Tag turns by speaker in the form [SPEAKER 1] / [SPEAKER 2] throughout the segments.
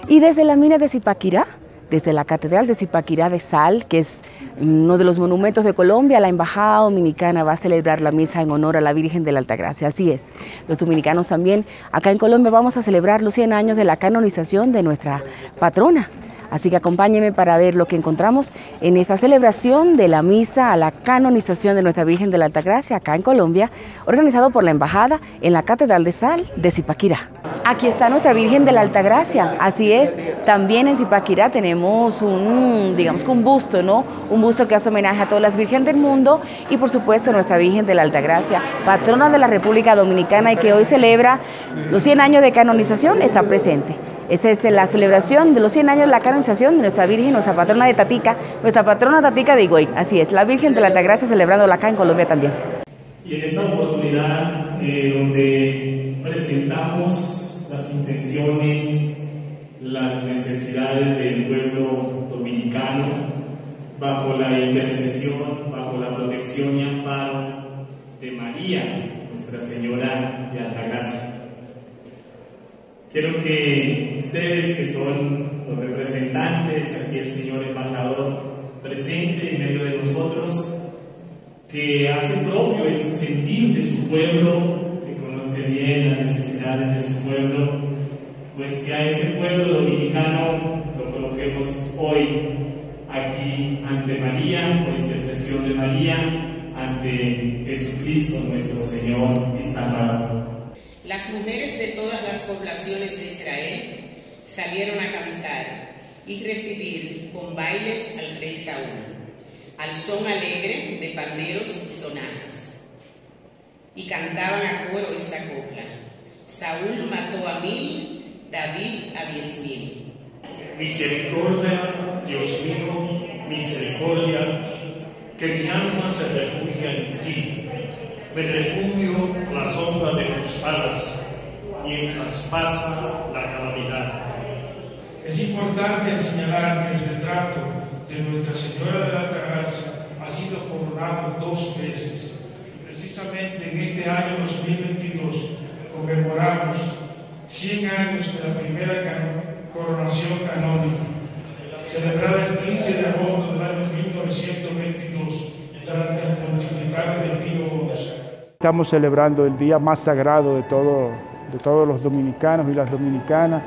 [SPEAKER 1] Y desde la mina de Zipaquirá, desde la Catedral de Zipaquirá de Sal, que es uno de los monumentos de Colombia, la Embajada Dominicana va a celebrar la misa en honor a la Virgen de la Altagracia. Así es, los dominicanos también acá en Colombia vamos a celebrar los 100 años de la canonización de nuestra patrona. Así que acompáñenme para ver lo que encontramos en esta celebración de la misa a la canonización de nuestra Virgen de la Altagracia acá en Colombia, organizado por la Embajada en la Catedral de Sal de Zipaquirá. Aquí está nuestra Virgen de la Altagracia, así es, también en Zipaquirá tenemos un busto, ¿no? Un busto que hace homenaje a todas las vírgenes del mundo y por supuesto nuestra Virgen de la Altagracia, patrona de la República Dominicana y que hoy celebra los 100 años de canonización, está presente. Esta es la celebración de los 100 años de la canonización de nuestra Virgen, nuestra patrona de Tatica, nuestra patrona Tatica de Higüey. Así es, la Virgen de la Altagracia celebrándola acá en Colombia también.
[SPEAKER 2] Y en esta oportunidad donde presentamos las intenciones, las necesidades del pueblo dominicano, bajo la intercesión, bajo la protección y amparo de María, Nuestra Señora de Altagracia. Quiero que ustedes, que son los representantes, aquí el señor embajador presente en medio de nosotros, que hace propio ese sentir de su pueblo, que conoce bien las necesidades de su pueblo, pues que a ese pueblo dominicano lo coloquemos hoy aquí ante María, por intercesión de María, ante Jesucristo nuestro Señor y Salvador.
[SPEAKER 3] Las mujeres de todas las poblaciones de Israel salieron a cantar y recibir con bailes al rey Saúl, al son alegre de panderos y sonajas. Y cantaban a coro esta copla: Saúl mató a 1000, David a 10.000.
[SPEAKER 4] Misericordia, Dios mío, misericordia, que mi alma se refugia en ti. Me refugio en la sombra de tus alas, mientras pasa la calamidad.
[SPEAKER 5] Es importante señalar que el retrato de Nuestra Señora de la Altagracia ha sido coronado 2 veces. Precisamente en este año 2022 conmemoramos 100 años de la primera coronación canónica, celebrada el 15 de agosto del año 1922 durante el pontificado de Pío XI.
[SPEAKER 6] Estamos celebrando el día más sagrado de todos los dominicanos y las dominicanas.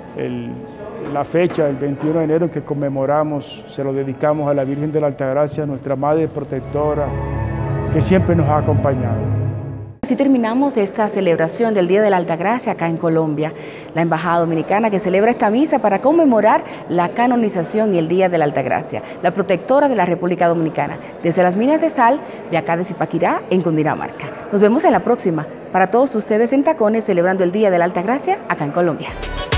[SPEAKER 6] La fecha, el 21 de enero, en que conmemoramos, se lo dedicamos a la Virgen de la Altagracia, nuestra Madre Protectora, que siempre nos ha acompañado.
[SPEAKER 1] Así terminamos esta celebración del Día de la Altagracia acá en Colombia. La Embajada Dominicana que celebra esta misa para conmemorar la canonización y el Día de la Altagracia, la protectora de la República Dominicana, desde las minas de sal de acá de Zipaquirá, en Cundinamarca. Nos vemos en la próxima, para todos ustedes en Tacones, celebrando el Día de la Altagracia acá en Colombia.